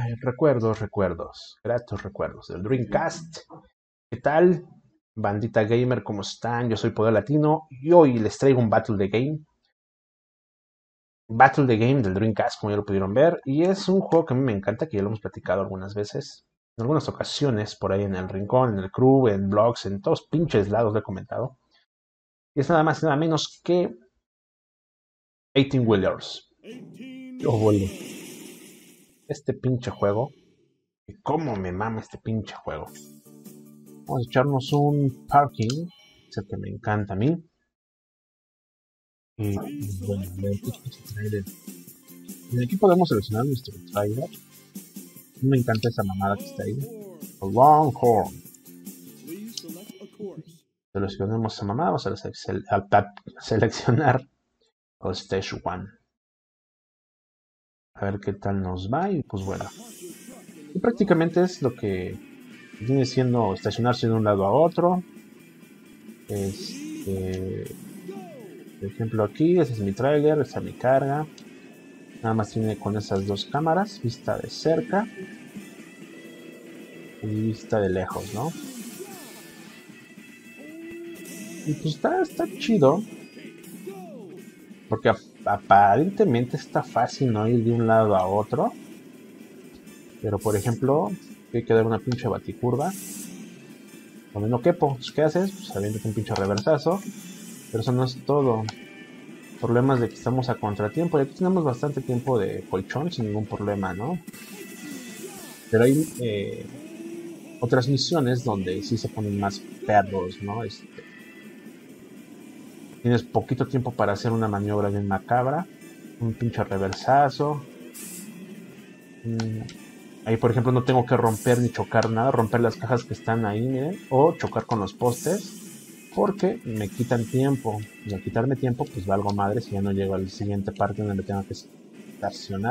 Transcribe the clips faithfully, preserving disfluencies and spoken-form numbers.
Ay, recuerdos, recuerdos, gratos recuerdos del Dreamcast. ¿Qué tal? Bandita gamer, ¿cómo están? Yo soy Poder Latino y hoy les traigo un Battle the Game. Battle the Game del Dreamcast, como ya lo pudieron ver. Y es un juego que a mí me encanta, que ya lo hemos platicado algunas veces. En algunas ocasiones, por ahí en el rincón, en el crew, en blogs, en todos pinches lados lo he comentado. Y es nada más y nada menos que eighteen Wheelers. Yo vuelvo. Este pinche juego. Y cómo me mama este pinche juego. Vamos a echarnos un parking, es el que me encanta a mí. Y bueno, a ver qué trailer. En aquí podemos seleccionar nuestro trailer. Me encanta esa mamada que está ahí. Longhorn. Seleccionemos esa mamada. Vamos a, sele a, a seleccionar el Stage one. A ver qué tal nos va. Y pues bueno. Y prácticamente es lo que viene siendo estacionarse de un lado a otro. Este. Por ejemplo aquí, ese es mi trailer, esa es mi carga. Nada más tiene con esas dos cámaras, vista de cerca y vista de lejos, ¿no? Y pues está, está chido. Porque ap aparentemente está fácil no ir de un lado a otro. Pero por ejemplo, hay que dar una pinche baticurva. Donde no quepo, pues, ¿qué haces? Pues aviéntate un pinche reversazo. Pero eso no es todo. Problemas de que estamos a contratiempo. Y aquí tenemos bastante tiempo de colchón sin ningún problema, ¿no? Pero hay eh, otras misiones donde sí se ponen más perros, ¿no? Este, tienes poquito tiempo para hacer una maniobra bien macabra. Un pinche reversazo. Mm, ahí, por ejemplo, no tengo que romper ni chocar nada. Romper las cajas que están ahí, miren. O chocar con los postes. Porque me quitan tiempo. Y al quitarme tiempo, pues valgo madre si ya no llego a la siguiente parte donde me tengo que estacionar.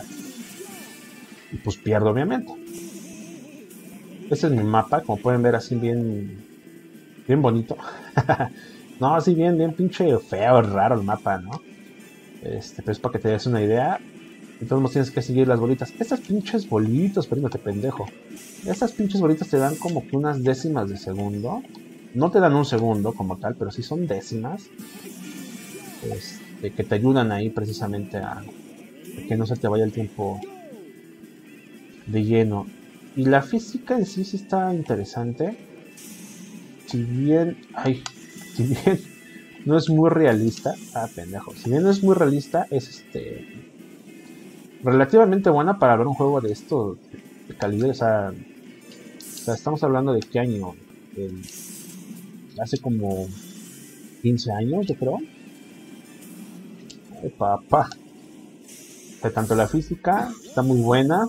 Y pues pierdo, obviamente. Este es mi mapa, como pueden ver, así bien, bien bonito. No, así bien, bien pinche feo, raro el mapa, ¿no? Este, pero es para que te des una idea. Entonces tienes que seguir las bolitas. Estas pinches bolitas, espérate, pendejo. Estas pinches bolitas te dan como que unas décimas de segundo. No te dan un segundo como tal, pero sí son décimas. Este, que te ayudan ahí precisamente a, a que no se te vaya el tiempo de lleno. Y la física en sí sí está interesante. Si bien, ay, si bien no es muy realista, ah, pendejo, si bien no es muy realista, es este relativamente buena para ver un juego de esto de calidad. O sea, o sea estamos hablando de qué año, el, hace como quince años, yo creo. Ay, papá, que tanto la física está muy buena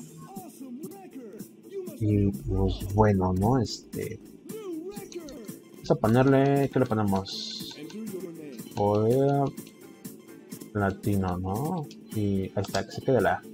y pues bueno, ¿no? Este, vamos a ponerle, ¿qué le ponemos? Poder latino, ¿no? Y ahí está, que se quede la...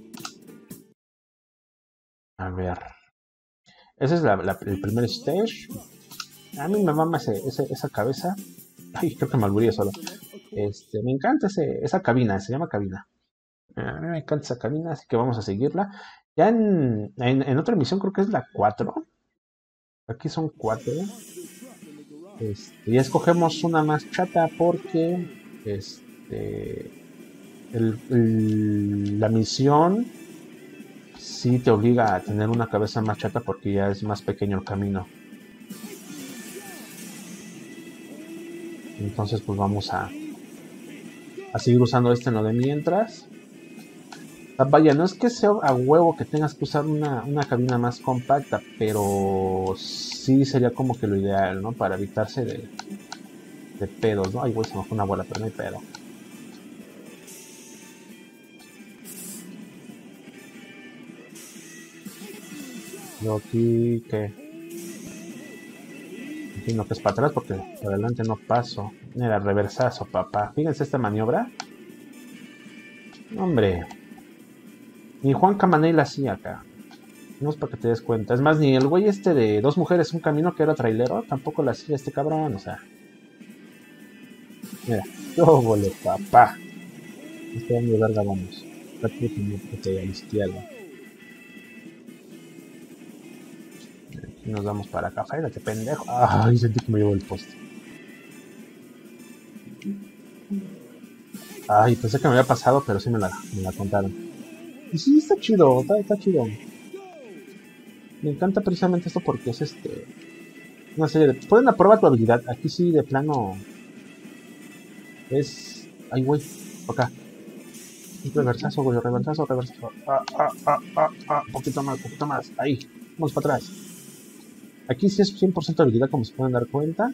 A ver. Ese es la, la, el primer stage. A mí me mama ese, ese, esa cabeza. Ay, creo que me alburía solo. Este, me encanta ese, esa cabina, se llama cabina. A mí me encanta esa cabina, así que vamos a seguirla. Ya en, en, en otra emisión creo que es la cuatro. Aquí son cuatro. Este, ya escogemos una más chata porque este, el, el, la misión sí te obliga a tener una cabeza más chata porque ya es más pequeño el camino. Entonces pues vamos a, a seguir usando este no de mientras. Ah, vaya, no es que sea a huevo que tengas que usar una, una cabina más compacta, pero sí sería como que lo ideal, ¿no? Para evitarse de, de pedos, ¿no? Ay, güey, se me fue una bola, pero no hay pedo. Yo aquí, ¿qué? Entiendo que es para atrás porque por adelante no paso. Era reversazo, papá. Fíjense esta maniobra. Hombre, ni Juan Camaney la hacía acá. No es para que te des cuenta. Es más, ni el güey este de dos mujeres, un camino que era trailero, tampoco la hacía este cabrón, o sea. Mira, yo volé, papá. Este año de verga vamos. Está que a la izquierda. Y nos vamos para acá. Fállate, pendejo. Ay, sentí que me llevó el poste. Ay, pensé que me había pasado, pero sí me la, me la contaron. Y sí, está chido, está, está chido. Me encanta precisamente esto porque es este... una serie de... Ponen a prueba tu habilidad. Aquí sí, de plano... Es... Ay, güey. Acá. Reversazo, güey. Reversazo, reversazo. Ah, ah, ah, ah, ah. Poquito más, poquito más. Ahí. Vamos para atrás. Aquí sí es cien por ciento habilidad, como se pueden dar cuenta.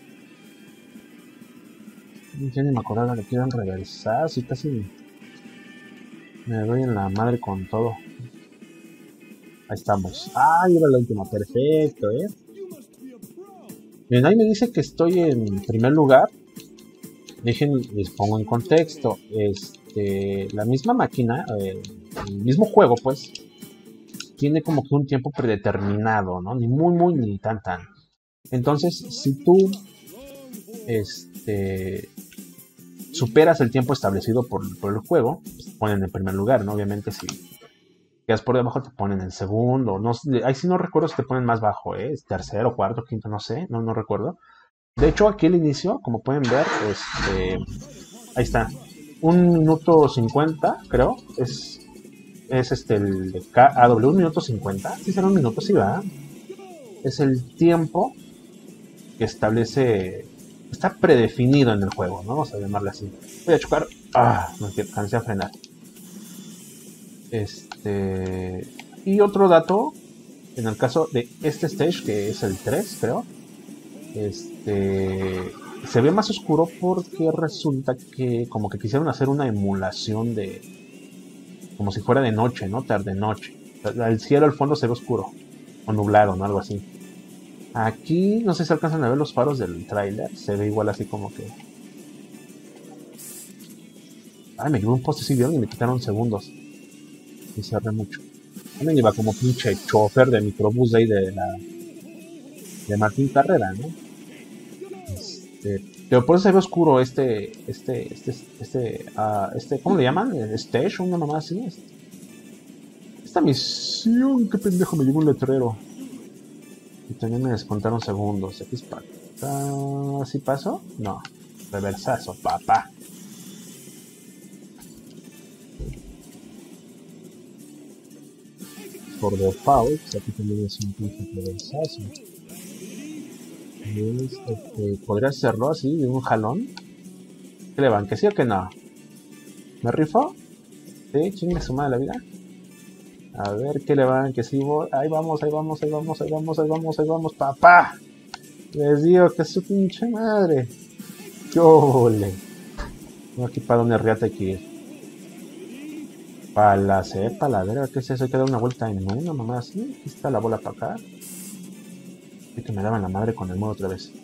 Ya ni me acordaba que quieren reversar. Sí, casi... me doy en la madre con todo. Ahí estamos. Ah, era la última. Perfecto, ¿eh? Bien, ahí me dice que estoy en primer lugar. Dejen, les pongo en contexto. Este, la misma máquina, eh, el mismo juego, pues, tiene como que un tiempo predeterminado, ¿no? Ni muy, muy, ni tan, tan. Entonces, si tú, este, superas el tiempo establecido por, por el juego, pues, te ponen en primer lugar, ¿no? Obviamente, si quedas por debajo, te ponen en segundo. No, ahí sí no recuerdo si te ponen más bajo, ¿eh? Es tercero, cuarto, quinto, no sé, no, no recuerdo. De hecho, aquí el inicio, como pueden ver, este, ahí está. Un minuto cincuenta, creo. Es, es este el de K A W, un minuto cincuenta. Sí, será un minuto, sí, va. Es el tiempo que establece. Está predefinido en el juego, ¿no? Vamos a llamarle así. Voy a chocar. Ah, no alcancé a frenar. Este. Y otro dato. En el caso de este stage, que es el tres, creo. Este se ve más oscuro porque resulta que como que quisieron hacer una emulación de como si fuera de noche, ¿no? Tarde noche. El cielo al fondo se ve oscuro o nublado, ¿no? Algo así. Aquí no sé si alcanzan a ver los faros del tráiler, se ve igual así como que... Ay, me llevé un poste así, ¿vieron? Y me quitaron segundos. Y cerré mucho. A mí me iba como pinche chofer de microbús de ahí de la... de Martín Carrera, ¿no? Este... Pero por eso se ve oscuro este... Este... Este... Este... Uh, este ¿cómo le llaman? ¿El stage? ¿Una mamá así? Este. Esta misión... ¿Qué pendejo? Me llevó un letrero. Y también me descontaron segundos. Aquí es para... Uh, ¿sí pasó? No. Reversazo, papá. Por default, aquí también es un pinche reversazo. Es, este, ¿podría hacerlo así, de un jalón? ¿Qué le van? ¿Que sí o que no? ¿Me rifo? ¿Sí? ¿Chingue su madre la vida? A ver, ¿qué le van? ¿Que sí voy? Ahí vamos, ahí vamos, ahí vamos, ahí vamos, ahí vamos, ahí vamos, papá. Les digo que es su pinche madre. ¡Yole! No, aquí para donde riata hay que ir. Para la cepa, la verga, ¿qué es eso? Hay que dar una vuelta en una mamá así. Aquí está la bola para acá. Y que me daban la madre con el modo otra vez.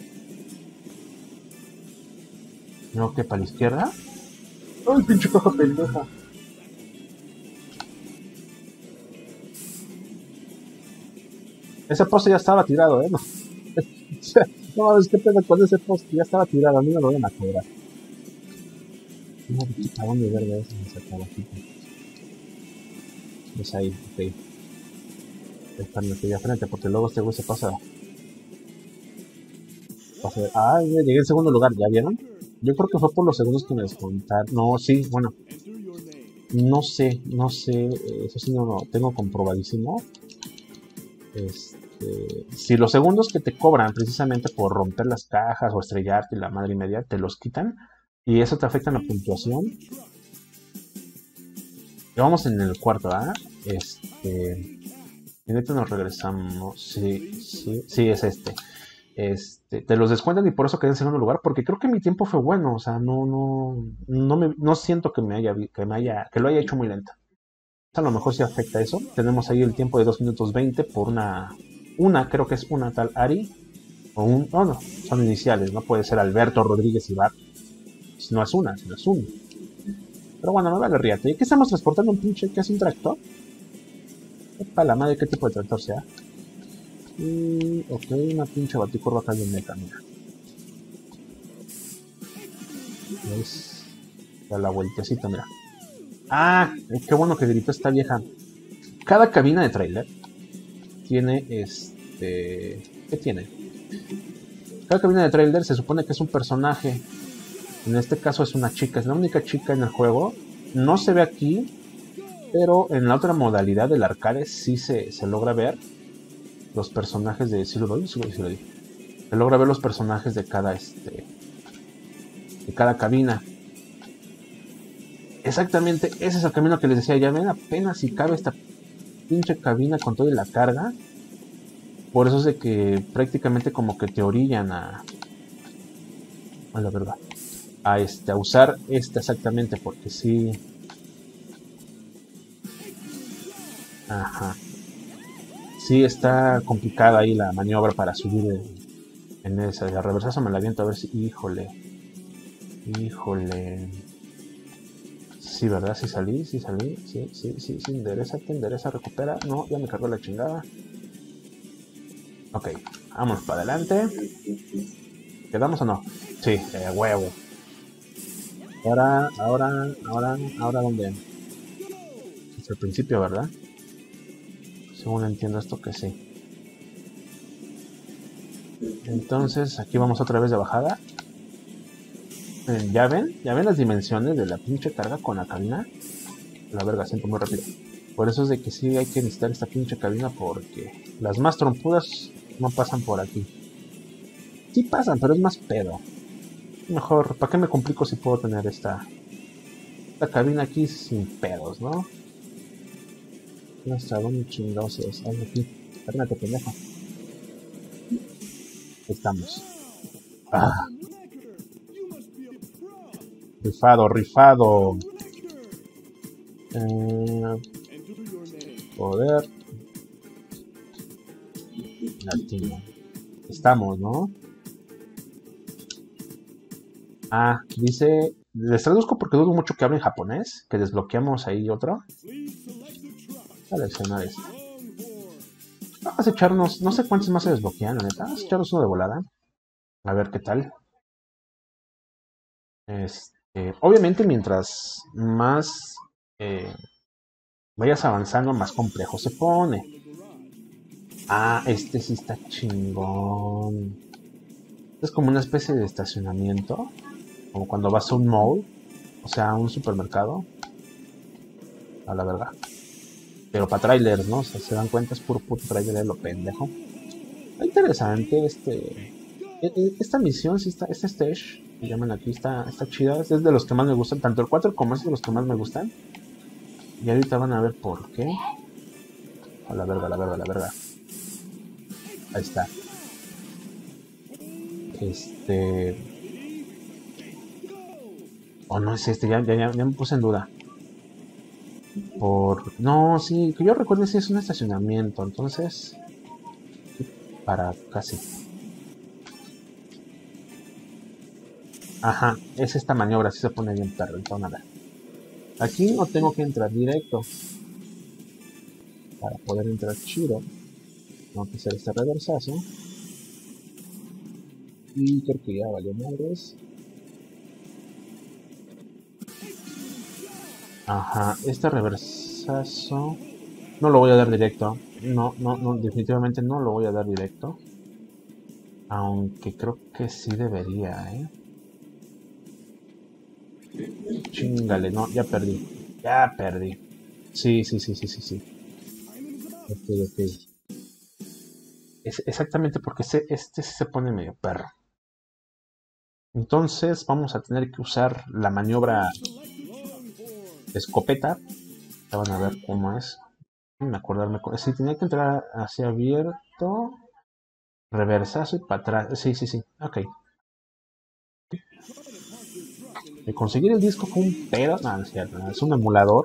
No, que para la izquierda. ¡Ay, pinche caja pendeja! Ese poste ya estaba tirado, ¿eh? No, no mames, qué pedo con ese poste. Ya estaba tirado, a mí no lo van a cobrar. No, ¿a dónde verga es? Me sacaba aquí. Es ahí, ok. Está en aquella frente, porque luego este güey se pasa. pasa ah, llegué en segundo lugar, ¿ya vieron? Yo creo que fue por los segundos que me descontaron. No, sí, bueno. No sé, no sé. Eso sí no lo tengo comprobadísimo. Este, si los segundos que te cobran precisamente por romper las cajas o estrellarte y la madre y media, te los quitan. Y eso te afecta en la puntuación. Ya vamos en el cuarto, ¿ah? ¿eh? Este. En este nos regresamos. Sí, sí, sí, es este. Este, te los descuentan y por eso quedé en segundo lugar, porque creo que mi tiempo fue bueno, o sea, no, no, no me, no siento que me haya, que me haya, que lo haya hecho muy lento. A lo mejor sí afecta eso. Tenemos ahí el tiempo de dos minutos veinte por una, una, creo que es una tal Ari, o un, no, no, son iniciales, no puede ser Alberto Rodríguez Ibar, no es una, sino es uno. Pero bueno, me vale riate. ¿Y qué estamos transportando? Un pinche, ¿qué es un tractor? Para la madre, ¿qué tipo de tractor sea? Y, ok, una pinche baticurva acá de meta, mira. Es a la vueltecita, mira. Ah, qué bueno que gritó esta vieja. Cada cabina de trailer tiene este este... ¿Qué tiene? Cada cabina de trailer se supone que es un personaje. En este caso es una chica, es la única chica en el juego. No se ve aquí, pero en la otra modalidad del arcade sí se, se logra ver los personajes de... ¿Sí lo doy? Sí lo doy, sí lo doy. Se logra ver los personajes de cada, este... de cada cabina. Exactamente, ese es el camino que les decía. Ya ven apenas si cabe esta pinche cabina con toda la carga. Por eso es de que prácticamente como que te orillan a... a la verdad. A, este, a usar esta exactamente, porque sí... Ajá. Sí está complicada ahí la maniobra para subir en, en esa. De reversazo me la aviento a ver si... Híjole. Híjole. Sí, ¿verdad? Sí salí, sí salí. Sí, sí, sí, sí. Enderezate, endereza, recupera. No, ya me cargó la chingada. Ok, vamos para adelante. ¿Quedamos o no? Sí, eh, huevo. Ahora, ahora, ahora, ahora, ¿dónde? Es el principio, ¿verdad? Según entiendo esto que sí. Entonces, aquí vamos otra vez de bajada. Eh, ¿Ya ven? ¿Ya ven las dimensiones de la pinche carga con la cabina? La verga, siento muy rápido. Por eso es de que sí hay que necesitar esta pinche cabina, porque las más trompudas no pasan por aquí. Sí pasan, pero es más pedo. Mejor, ¿para qué me complico si puedo tener esta, esta cabina aquí sin pedos, ¿no? Hasta dónde chingados es. Algo aquí. Espérate, pendejo. Estamos. Ah. Rifado, rifado. Eh, poder. Latino. Estamos, ¿no? Ah, dice... Les traduzco porque dudo mucho que hablen japonés. Que desbloqueamos ahí otro. Seleccionar este. Vamos a echarnos... No sé cuántos más se desbloquean, la neta. Vamos a echarnos uno de volada. A ver qué tal. Este, obviamente mientras más eh, vayas avanzando, más complejo se pone. Ah, este sí está chingón. Es como una especie de estacionamiento. Como cuando vas a un mall. O sea, a un supermercado. A la verdad. Pero para trailers, ¿no? O sea, se dan cuenta, es puro puto trailer de lo pendejo. Está interesante este... Esta misión, sí está, este stage, que llaman aquí, está, está chida. Es de los que más me gustan. Tanto el cuatro como es de los que más me gustan. Y ahorita van a ver por qué. A la verga, a la verga, a la verga. Ahí está. Este... Oh, no es este, ya, ya, ya, ya me puse en duda. Por... No, sí, que yo recuerdo si es un estacionamiento, entonces... Para casi... Ajá, es esta maniobra, así se pone bien perro, entonces nada. Aquí no tengo que entrar directo. Para poder entrar chido, tengo que hacer este reversazo. Y creo que ya valió madres. Ajá, este reversazo no lo voy a dar directo. No, no, no, definitivamente no lo voy a dar directo. Aunque creo que sí debería, ¿eh? Chingale, no, ya perdí. Ya perdí. Sí, sí, sí, sí, sí, sí. Ok, ok. Es exactamente porque este, este se pone medio perro. Entonces vamos a tener que usar la maniobra escopeta. Ya van a ver cómo es. Me acordarme. Sí, tenía que entrar hacia abierto. Reversazo y para atrás. Sí, sí, sí. Ok. De conseguir el disco fue un pedo. No, no es cierto. No, es un emulador.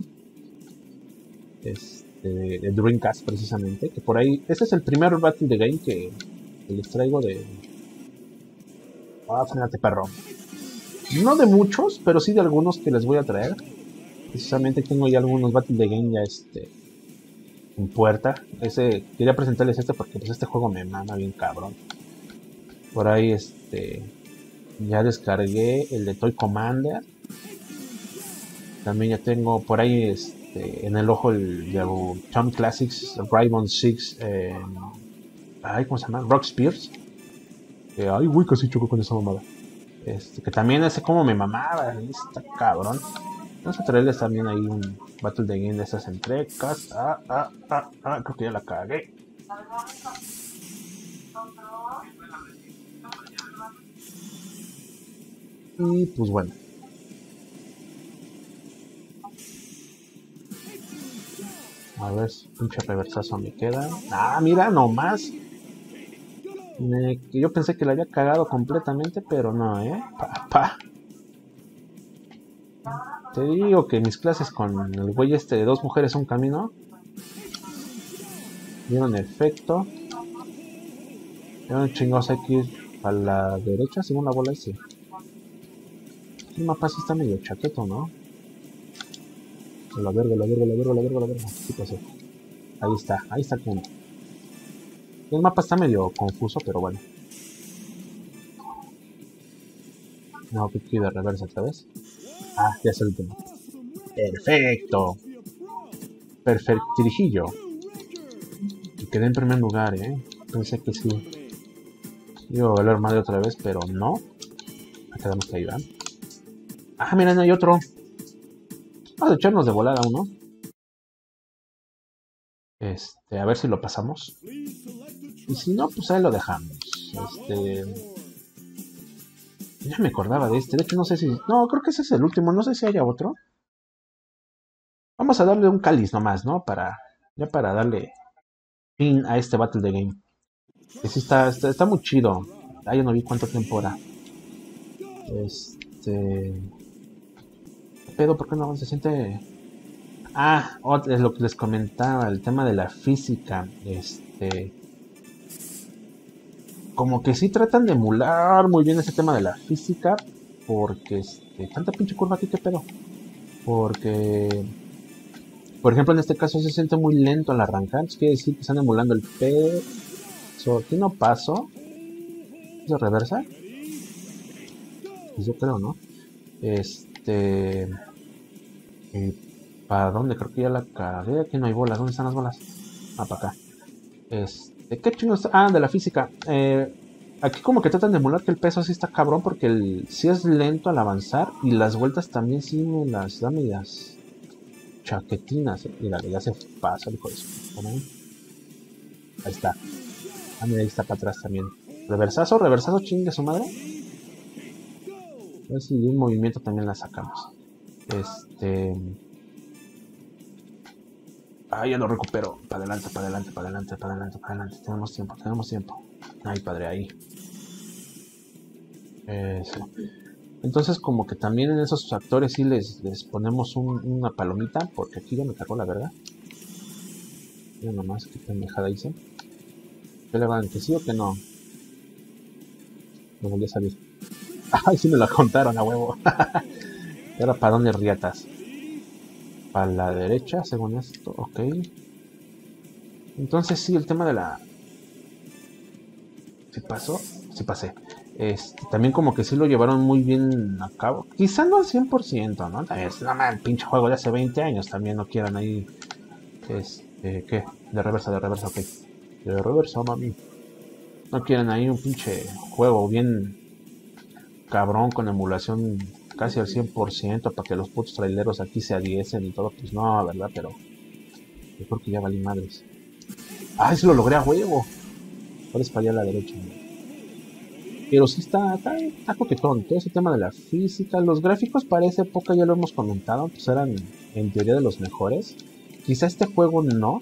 Este, de Dreamcast precisamente. Que por ahí. Este es el primer Battle the Game que, que les traigo de. Ah, fíjate, perro. No de muchos, pero sí de algunos que les voy a traer. Precisamente tengo ya algunos Battle the Game ya este. En puerta. Ese. Quería presentarles este porque pues este juego me mama bien cabrón. Por ahí este. Ya descargué el de Toy Commander. También ya tengo por ahí este, en el ojo el de Tom Classics Rainbow Six eh, Ay, ¿cómo se llama? Rock Spears. Que, ay, güey, casi choco con esa mamada. Este, que también ese como me mamaba. Está cabrón. Vamos a traerles también ahí un Battle de Game de esas entrecas. Ah, ah, ah, ah, creo que ya la cagué. Y pues bueno. A ver, pinche reversazo me queda. Ah, mira, nomás. Me, yo pensé que la había cagado completamente, pero no, ¿eh? Pa, pa. Te digo que mis clases con el güey este de dos mujeres un camino dieron efecto. Dieron chingados X a la derecha, según la bola ese. El mapa sí está medio chaqueto, ¿no? La verga, la verga, la verga, la verga, la verga. ¿Qué pasó? Ahí está, ahí está el punto. El mapa está medio confuso, pero bueno. No, que de reversa otra vez. Ah, ya es el último. Perfecto. Perfectirijillo. Y quedé en primer lugar, eh. Pensé que sí. Iba a valer madre otra vez, pero no. Quedamos que ahí van. Ah, mira, no hay otro. Vamos a echarnos de volada uno. Este, a ver si lo pasamos. Y si no, pues ahí lo dejamos. Este. Ya me acordaba de este. De hecho, no sé si. No, creo que ese es el último. No sé si haya otro. Vamos a darle un cáliz nomás, ¿no? Para. Ya para darle fin a este Battle de Game. Que sí está, está, está muy chido. Ah, yo no vi cuánto tiempo era. Este. ¿Qué pedo? ¿Por qué no se siente.? Ah, es lo que les comentaba. El tema de la física. Este. Como que sí tratan de emular muy bien ese tema de la física. Porque este. Tanta pinche curva aquí, ¿qué pedo? Porque. Por ejemplo, en este caso se siente muy lento al arrancar. Eso quiere decir que están emulando el peso. Aquí no paso. ¿Se reversa? Pues yo creo, ¿no? Este. Eh, ¿Para dónde? Creo que ya la cagué. Aquí no hay bolas. ¿Dónde están las bolas? Ah, para acá. Este. ¿Qué chingos? Ah, de la física. Eh, aquí como que tratan de emular que el peso sí está cabrón. Porque el, sí es lento al avanzar. Y las vueltas también sí me las da medias chaquetinas. Mira, ya se pasa el hijo de su. Ahí está. Ah, mira, ahí está para atrás también. Reversazo, reversazo, chingue su madre. A ver si de un movimiento también la sacamos. Este. Ah, ya lo recupero. Para adelante, para adelante, para adelante, para adelante, para adelante. Tenemos tiempo, tenemos tiempo. Ay, padre, ahí. Eso. Entonces, como que también en esos factores sí les, les ponemos un, una palomita. Porque aquí ya me cagó la verdad. Mira nomás, qué pendejada hice. ¿Qué le van? ¿Que sí o que no? Me volví a salir. Ay, sí me lo contaron a huevo. ¿Y ahora para dónde riatas? Para la derecha, según esto. Ok. Entonces sí, el tema de la... ¿Sí pasó? Sí pasé. Este, también como que sí lo llevaron muy bien a cabo. Quizá no al cien por ciento, ¿no? También es nada más el pinche juego de hace veinte años. También no quieran ahí... Este, ¿qué? De reversa, de reversa, ok. De reversa, mami. No quieren ahí un pinche juego bien cabrón con emulación casi al cien por ciento para que los putos traileros aquí se adiesen y todo. Pues no, ¿verdad? Pero yo creo que ya valí madres. ¡Ay, sí lo logré a huevo! Ahora es para allá a la derecha. Pero sí está, está, está coquetón. Todo ese tema de la física. Los gráficos para esa época ya lo hemos comentado. Pues eran en teoría de los mejores. Quizá este juego no.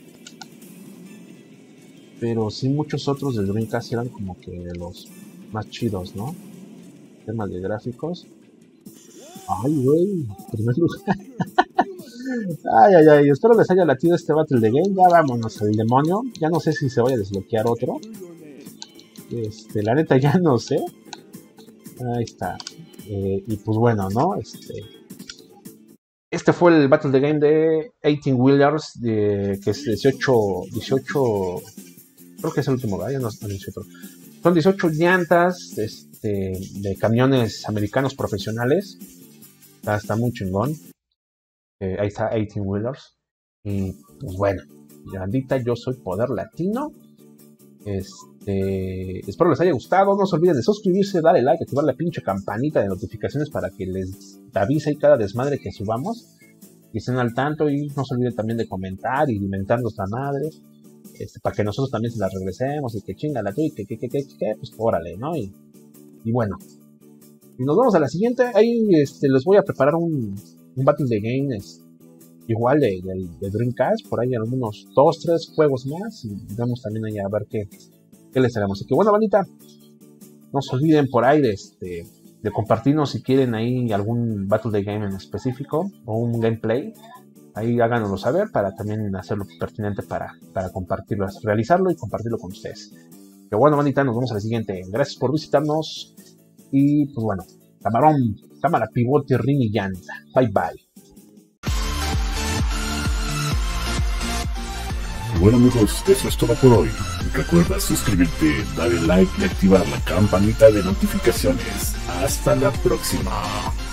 Pero sí muchos otros del Dreamcast eran como que los más chidos, ¿no? Temas de gráficos. Ay, güey. Primer lugar. Ay, ay, ay. Espero les haya latido este Battle de Game. Ya vámonos al demonio. Ya no sé si se vaya a desbloquear otro. Este, la neta ya no sé. Ahí está. Eh, y pues bueno, ¿no? Este. Este fue el Battle de Game de eighteen Wheelers. De, que es dieciocho. dieciocho. Creo que es el último, ¿verdad? Ya no, no dice otro. Son dieciocho llantas. Este. De camiones americanos profesionales. Está, está muy chingón. Eh, ahí está eighteen Wheelers. Y pues bueno. Grandita, yo soy Poder Latino. Este. Eh, espero les haya gustado. No se olviden de suscribirse, darle like, activar la pinche campanita de notificaciones para que les avise y cada desmadre que subamos y estén al tanto. Y no se olviden también de comentar y inventar nuestra madre, este, para que nosotros también se la regresemos y que chinga la tuya y que, que, que, que, que, pues órale, ¿no? Y, y bueno, y nos vemos a la siguiente. Ahí este, les voy a preparar un, un Battle de Games igual de, de, de Dreamcast, por ahí algunos dos, tres juegos más y vamos también ahí a ver qué ¿Qué les haremos? Así que bueno, bandita, no se olviden por ahí de, este, de compartirnos si quieren ahí algún Battle de Game en específico o un gameplay. Ahí háganoslo saber para también hacerlo pertinente para, para compartirlo, realizarlo y compartirlo con ustedes. Pero bueno, bandita, nos vemos a la siguiente. Gracias por visitarnos y pues bueno, camarón, cámara, pivote, rin y llanta. Bye bye. Bueno amigos, eso es todo por hoy. Recuerda suscribirte, darle like y activar la campanita de notificaciones. Hasta la próxima.